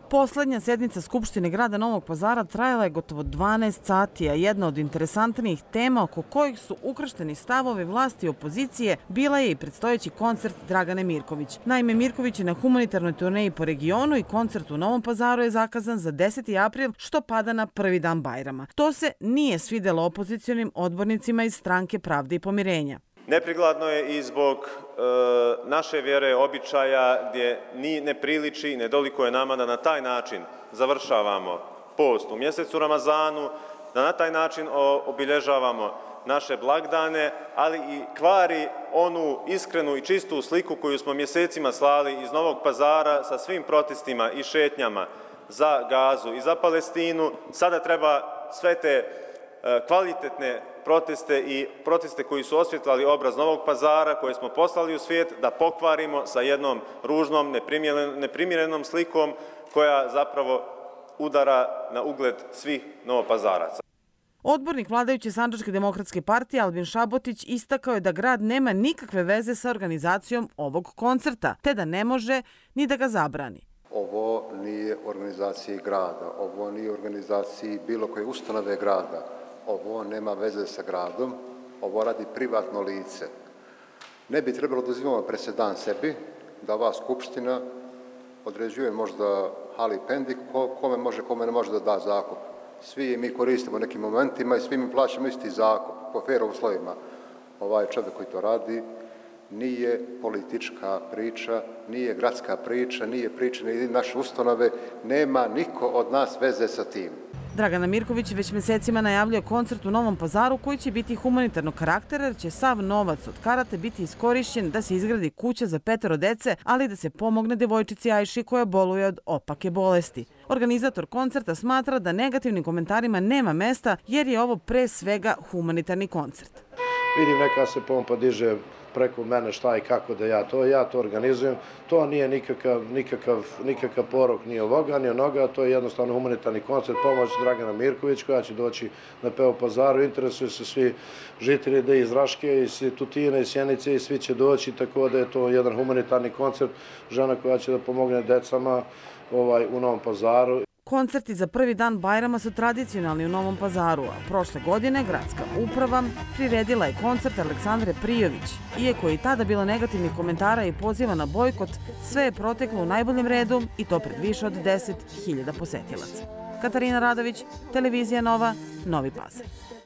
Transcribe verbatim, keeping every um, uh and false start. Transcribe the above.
Poslednja sednica Skupštine grada Novog Pazara trajala je gotovo dvanaest sati, a jedna od interesantnijih tema oko kojih su ukršteni stavovi vlasti i opozicije bila je i predstojeći koncert Dragane Mirković. Naime, Mirković je na humanitarnoj turneji po regionu i koncert u Novom Pazaru je zakazan za deseti april, što pada na prvi dan Bajrama. To se nije svidelo opozicionim odbornicima iz Stranke pravde i pomirenja. Neprikladno je i zbog e, naše vjere, običaja, gdje ni ne priliči i ne dolikuje nama da na taj način završavamo post u mjesecu Ramazanu, da na taj način obilježavamo naše blagdane, ali i kvari onu iskrenu i čistu sliku koju smo mjesecima slali iz Novog Pazara sa svim protestima i šetnjama za Gazu i za Palestinu. Sada treba sve te kvalitetne proteste i proteste koji su osvjetlali obraz Novog Pazara, koje smo poslali u svijet, da pokvarimo sa jednom ružnom, neprimjerenom slikom koja zapravo udara na ugled svih Novopazaraca. Odbornik vladajuće Sandžačke demokratske partije Albin Šabotić istakao je da grad nema nikakve veze sa organizacijom ovog koncerta, te da ne može ni da ga zabrani. Ovo nije organizaciji grada, ovo nije organizaciji bilo koje ustanove grada. Ovo nema veze sa gradom, ovo radi privatno lice. Ne bi trebalo da uzimamo presedan sebi, da ova skupština određuje možda hali pendik, kome može, kome ne može da da zakup. Svi mi koristimo nekim momentima i svi mi plaćamo isti zakup, po fer uslovima. Ovaj čovjek koji to radi nije politička priča, nije gradska priča, nije priča ni naše ustanove, nema niko od nas veze sa tim. Dragana Mirković već mesecima najavljuje koncert u Novom Pazaru koji će biti humanitarnog karaktera jer će sav novac od karate biti iskorišćen da se izgradi kuća za petoro dece, ali da se pomogne devojčici Ajši koja boluje od opake bolesti. Organizator koncerta smatra da negativnim komentarima nema mesta jer je ovo pre svega humanitarni koncert. Vidim neka se pompa diže preko mene šta i kako da ja to, ja to organizujem. To nije nikakav, nikakav, nikakav porok ni ovoga, ni onoga, to je jednostavno humanitarni koncert, pomoć Dragana Mirković koja će doći na P O Pazaru. Interesuju se svi žitelji da iz Raške, iz Tutine, iz Sjenice i svi će doći, tako da je to jedan humanitarni koncert, žena koja će da pomogne decama ovaj, u Novom Pazaru. Koncerti za prvi dan Bajrama su tradicionalni u Novom Pazaru, a prošle godine gradska uprava priredila je koncert Aleksandre Prijović. Iako je i tada bilo negativnih komentara i poziva na bojkot, sve je proteklo u najboljem redu i to pred više od deset hiljada posetilaca. Katarina Radović, Televizija Nova, Novi Pazar.